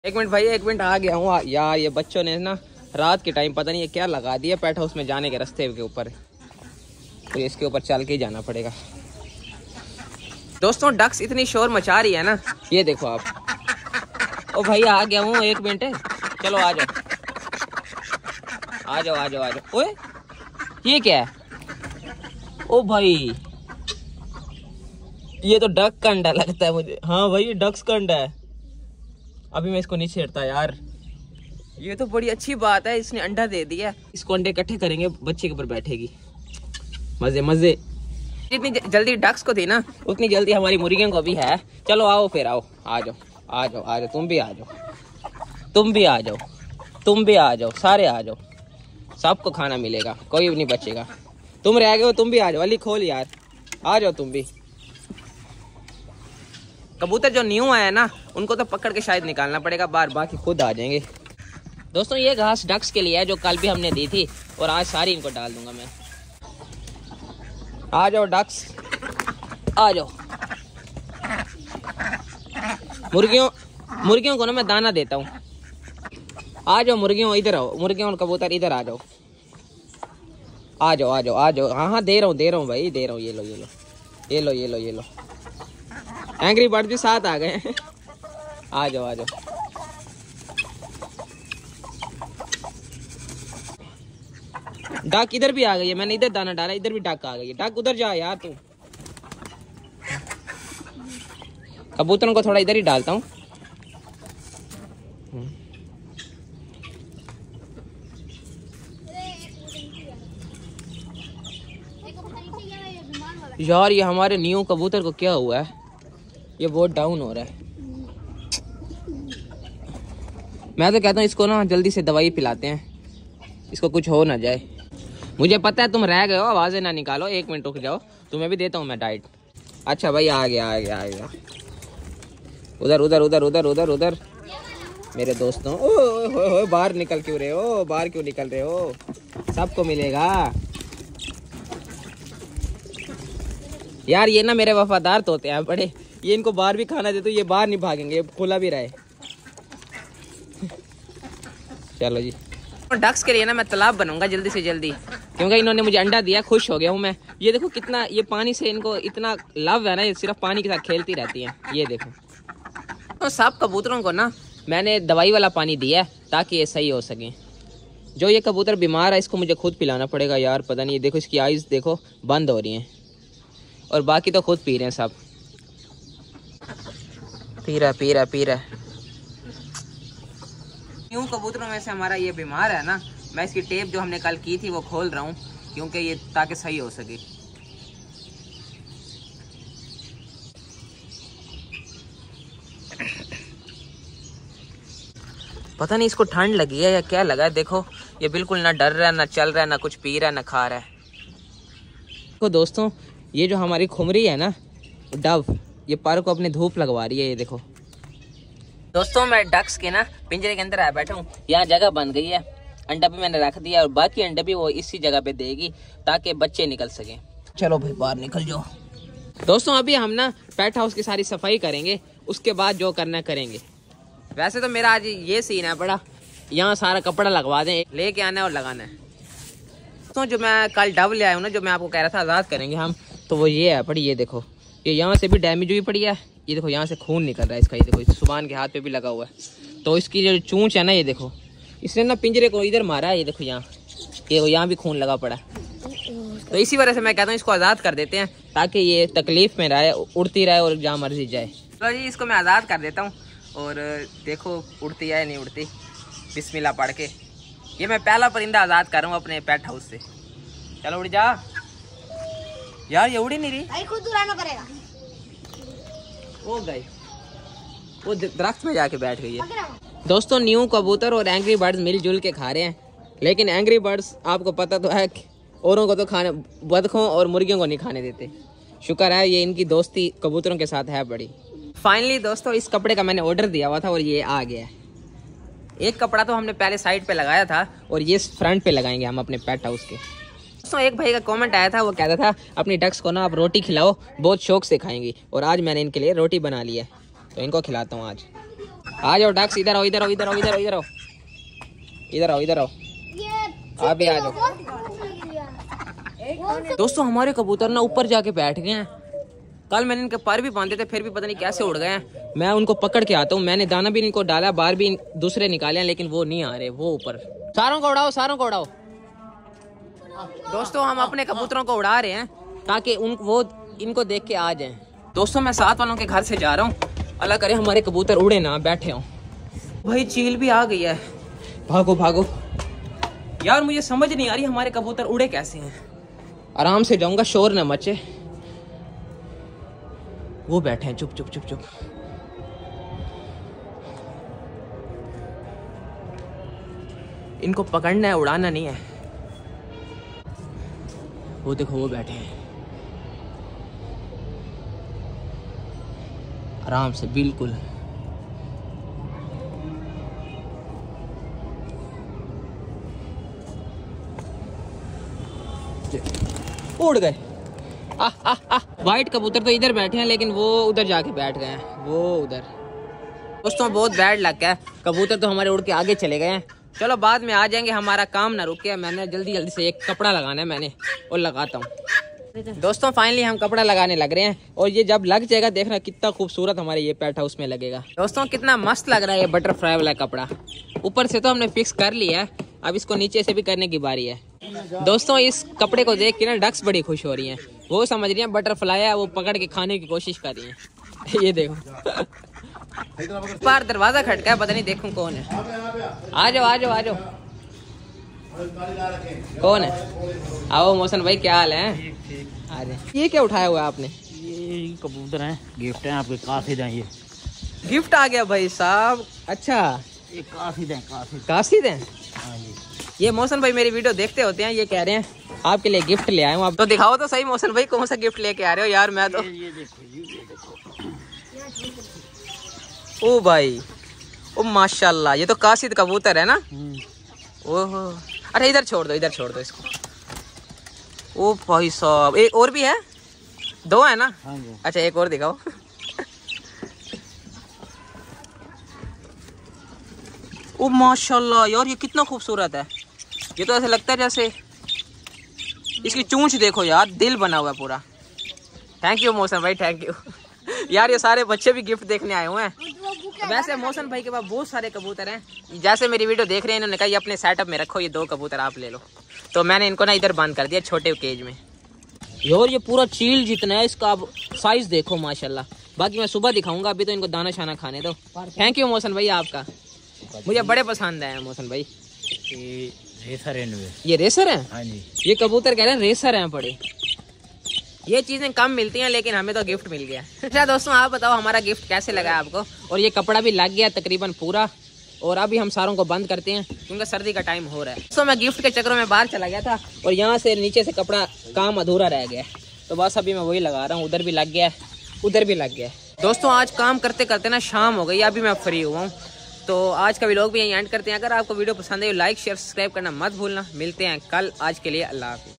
एक मिनट भाई, एक मिनट, आ गया हूँ यार। ये बच्चों ने ना रात के टाइम पता नहीं ये क्या लगा दिया पेट हाउस में जाने के रास्ते के ऊपर, तो इसके ऊपर चल के ही जाना पड़ेगा। दोस्तों डक्स इतनी शोर मचा रही है ना, ये देखो आप। ओ भाई आ गया हूँ, एक मिनट है, चलो आ जाओ आ जाओ आ जाओ आ जाओ। ओए ये क्या है? ओ भाई ये तो डक का अंडा लगता है मुझे। हाँ भाई ये डक्स का अंडा है। अभी मैं इसको नहीं छेड़ता यार। ये तो बड़ी अच्छी बात है, इसने अंडा दे दिया। इसको अंडे इकट्ठे करेंगे, बच्चे के ऊपर बैठेगी। मजे मजे। जितनी जल्दी डक्स को थी ना उतनी जल्दी हमारी मुर्गियों को भी है। चलो आओ फिर, आओ आ जाओ आ जाओ आ जाओ। तुम भी आ जाओ, तुम भी आ जाओ, तुम भी आ जाओ, सारे आ जाओ। सबको खाना मिलेगा, कोई भी नहीं बचेगा। तुम रह गए हो, तुम भी आ जाओ। अली खोल यार, आ जाओ तुम भी। कबूतर जो न्यू आया है ना उनको तो पकड़ के शायद निकालना पड़ेगा बाहर, बाकी खुद आ जाएंगे। दोस्तों ये घास डक्स के लिए है जो कल भी हमने दी थी, और आज सारी इनको डाल दूंगा मैं। आ जाओ डक्स, आ जाओ। मुर्गियों को ना मैं दाना देता हूँ। आ जाओ मुर्गियों, इधर आओ। मुर्गियों और कबूतर इधर आ जाओ, आ जाओ आ जाओ आ जाओ। हाँ हाँ दे रहा हूँ भाई, दे रहा हूँ। ये लो ये लो ये लो ये लो ये लो। एंग्री बर्ड भी साथ आ गए। आ जाओ आ जाओ। डक इधर भी आ गई है, मैंने इधर दाना डाला, इधर भी डक आ गई है। डक उधर जा यार तू। कबूतरों को थोड़ा इधर ही डालता हूँ। यार ये हमारे न्यू कबूतर को क्या हुआ है? ये बहुत डाउन हो रहा है। मैं तो कहता हूँ इसको ना जल्दी से दवाई पिलाते हैं, इसको कुछ हो ना जाए। मुझे पता है तुम रह गए हो, आवाजें ना निकालो। 1 मिनट रुक जाओ, तुम्हें भी देता हूँ मैं डाइट। अच्छा भाई आ गया आ गया आ गया। उधर उधर उधर उधर उधर उधर मेरे दोस्तों। ओ बाहर निकल क्यों रहे हो? बाहर क्यों निकल रहे हो? सबको मिलेगा यार। ये ना मेरे वफादार तोते हैं बड़े, ये इनको बाहर भी खाना दे तो ये बाहर नहीं भागेंगे, ये खुला भी रहे। चलो जी। डक्स के लिए ना मैं तालाब बनाऊंगा जल्दी से जल्दी, क्योंकि इन्होंने मुझे अंडा दिया, खुश हो गया हूँ मैं। ये देखो कितना, ये पानी से इनको इतना लव है ना, ये सिर्फ पानी के साथ खेलती रहती हैं। ये देखो। तो सब कबूतरों को ना मैंने दवाई वाला पानी दिया है ताकि ये सही हो सके। जो ये कबूतर बीमार है इसको मुझे खुद पिलाना पड़ेगा यार। पता नहीं, देखो इसकी आइज़ देखो बंद हो रही हैं, और बाकी तो खुद पी रहे हैं सब। पी रहा। यूं कबूतरों में से हमारा ये बीमार है ना, मैं इसकी टेप जो हमने कल की थी वो खोल रहा हूँ, क्योंकि ये ताकि सही हो सके। पता नहीं इसको ठंड लगी है या क्या लगा है। देखो ये बिल्कुल ना डर रहा है, ना चल रहा है, ना कुछ पी रहा है, ना खा रहा है। तो दोस्तों ये जो हमारी खुमरी है ना डव, ये पर को अपने धूप लगवा रही है। ये देखो दोस्तों, मैं डक्स के ना पिंजरे के अंदर आ बैठा हूँ। यहाँ जगह बन गई है, अंडा भी मैंने रख दिया, और बाकी अंडे भी वो इसी जगह पे देगी ताकि बच्चे निकल सके। चलो भाई बाहर निकल जाओ। दोस्तों अभी हम ना पेट हाउस की सारी सफाई करेंगे, उसके बाद जो करना करेंगे। वैसे तो मेरा आज ये सीन है बड़ा, यहाँ सारा कपड़ा लगवा दें, लेके आना है और लगाना है। दोस्तों जो मैं कल डव ले आया हूँ ना, जो मैं आपको कह रहा था आज़ाद करेंगे हम, तो वो ये है पड़ी। ये देखो ये यहाँ से भी डैमेज हुई पड़ी है। ये देखो यहाँ से खून निकल रहा है इसका। ये देखो सुबान के हाथ पे भी लगा हुआ है। तो इसकी जो चूंच है ना, ये देखो इसने ना पिंजरे को इधर मारा है। ये देखो यहाँ भी खून लगा पड़ा है। तो इसी वजह से मैं कहता हूँ इसको आज़ाद कर देते हैं, ताकि ये तकलीफ में रहे, उड़ती रहे और जहाँ मर्जी जाए। तो जी इसको मैं आज़ाद कर देता हूँ, और देखो उड़ती है नहीं उड़ती, बिस्मिल्लाह पढ़ के। ये मैं पहला परिंदा आज़ाद कर रहा हूँ अपने पेट हाउस से। चलो उड़ जा यार, ये उड़ी नहीं रही, खुद उड़ाना पड़ेगा। वो गई, वो दरख्त में जाके बैठ गई है। दोस्तों न्यू कबूतर और एंग्री बर्ड्स मिलजुल के खा रहे हैं, लेकिन एंग्री बर्ड्स आपको पता तो है औरों को तो खाने, बतखों और मुर्गियों को नहीं खाने देते। शुक्र है ये इनकी दोस्ती कबूतरों के साथ है बड़ी। फाइनली दोस्तों इस कपड़े का मैंने ऑर्डर दिया हुआ था और ये आ गया है। एक कपड़ा तो हमने पहले साइड पे लगाया था, और ये फ्रंट पे लगाएंगे हम अपने पेट हाउस के। दोस्तों एक भाई का कमेंट आया था, वो कहता था अपनी डक्स को ना आप रोटी खिलाओ, बहुत शौक से खाएंगी। और आज मैंने इनके लिए रोटी बना ली है, तो इनको खिलाता हूँ आज। आ जाओ डक्स, इधर आओ इधर आओ इधर आओ इधर आओ इधर आओ इधर आओ इधर आओ, आप भी आ जाओ। दोस्तों हमारे कबूतर ना ऊपर जाके बैठ गए हैं। कल मैंने इनके पर भी बांधे थे, फिर भी पता नहीं कैसे उड़ गए हैं। मैं उनको पकड़ के आता हूँ। मैंने दाना भी इनको डाला, बाहर भी दूसरे निकाले हैं, लेकिन वो नहीं आ रहे, वो ऊपर। सारों को उड़ाओ, सारों को उड़ाओ। दोस्तों हम अपने कबूतरों को उड़ा रहे हैं ताकि वो इनको देख के आ जाएं। दोस्तों मैं साथ वालों के घर से जा रहा हूँ, अल्लाह करे हमारे कबूतर उड़े ना, बैठे हों। भाई चील भी आ गई है, भागो भागो यार। मुझे समझ नहीं आ रही हमारे कबूतर उड़े कैसे हैं। आराम से जाऊंगा, शोर न मचे। वो बैठे हैं चुप चुप चुप चुप। इनको पकड़ना है, उड़ाना नहीं है। वो देखो वो बैठे हैं आराम से, बिल्कुल। उड़ गए। वाइट कबूतर तो इधर बैठे हैं, लेकिन वो उधर जाके बैठ गए हैं, वो उधर। दोस्तों बहुत बैड लग गया, कबूतर तो हमारे उड़ के आगे चले गए हैं। चलो बाद में आ जाएंगे, हमारा काम ना रुके। मैंने जल्दी जल्दी से एक कपड़ा लगाना है मैंने, और लगाता हूँ। दोस्तों फाइनली हम कपड़ा लगाने लग रहे हैं, और ये जब लग जाएगा देखना कितना खूबसूरत हमारे ये पैट हाउस में लगेगा। दोस्तों कितना मस्त लग रहा है ये बटरफ्लाई वाला कपड़ा। ऊपर से तो हमने फिक्स कर लिया है, अब इसको नीचे से भी करने की बारी है। दोस्तों इस कपड़े को देख के ना डक्स बड़ी खुश हो रही हैं। वो समझ रही हैं बटरफ्लाई है, वो पकड़ के खाने की कोशिश कर रही हैं। ये देखो बाहर दरवाजा खटका है, पता नहीं देखूं कौन है। आ जाओ आ जाओ आ जाओ। कौन है? आओ मोहसन भाई, क्या हाल है? अरे ये क्या उठाया हुआ है आपने? ये कबूतर हैं, गिफ्ट हैं आपके, कासिद हैं ये। गिफ्ट आ गया भाई साहब। अच्छा ये कासिद हैं, कासिद हैं। हाँ जी। ये मोहसन भाई मेरी वीडियो देखते होते हैं, ये कह रहे हैं आपके लिए गिफ्ट ले आए हूँ। आप तो दिखाओ तो सही मोहसन भाई, कौन सा गिफ्ट लेके आ रहे हो यार। मैं तो ये देखो जी, ये देखो। ओ भाई, ओ माशाल्लाह, ये तो कासिद कबूतर है ना। ओहो, अरे इधर छोड़ दो, इधर छोड़ दो इसको। ओ भाई साहब, एक और भी है? दो है ना? हाँ जी। अच्छा एक और दिखाओ। ओ माशाल्लाह यार, ये कितना खूबसूरत है। ये तो ऐसा लगता है जैसे, इसकी चूंच देखो यार, दिल बना हुआ है पूरा। थैंक यू मोहसन भाई, थैंक यू। यार ये सारे बच्चे भी गिफ्ट देखने आए हुए हैं। वैसे मोहसन भाई के पास बहुत सारे कबूतर हैं, जैसे मेरी वीडियो देख रहे हैं, इन्होंने कहा ये अपने सेटअप में रखो, ये 2 कबूतर आप ले लो। तो मैंने इनको ना इधर बंद कर दिया छोटे केज में। यार ये पूरा चील जितना है, इसका आप साइज देखो माशाल्लाह। बाकी मैं सुबह दिखाऊंगा, अभी तो इनको दाना शाना खाने दो। थैंक यू मोहसन भाई आपका, मुझे बड़े पसंद आए मोहसन भाई। ये रेसर है। ये रेसर है? हाँ जी। ये कबूतर कह रहे हैं रेसर हैं बड़े। ये चीजें कम मिलती हैं, लेकिन हमें तो गिफ्ट मिल गया। अच्छा दोस्तों आप बताओ हमारा गिफ्ट कैसे लगा आपको। और ये कपड़ा भी लग गया तकरीबन पूरा, और अभी हम सारों को बंद करते हैं क्योंकि सर्दी का टाइम हो रहा है। तो मैं गिफ्ट के चक्करों में बाहर चला गया था, और यहाँ से नीचे से कपड़ा काम अधूरा रह गया, तो बस अभी मैं वही लगा रहा हूँ। उधर भी लग गया, उधर भी लग गया। दोस्तों आज काम करते करते ना शाम हो गई, अभी मैं फ्री हुआ हूँ। तो आज का व्लॉग भी यहीं एंड करते हैं। अगर आपको वीडियो पसंद है, लाइक शेयर सब्सक्राइब करना मत भूलना। मिलते हैं कल, आज के लिए अल्लाह हाफिज़।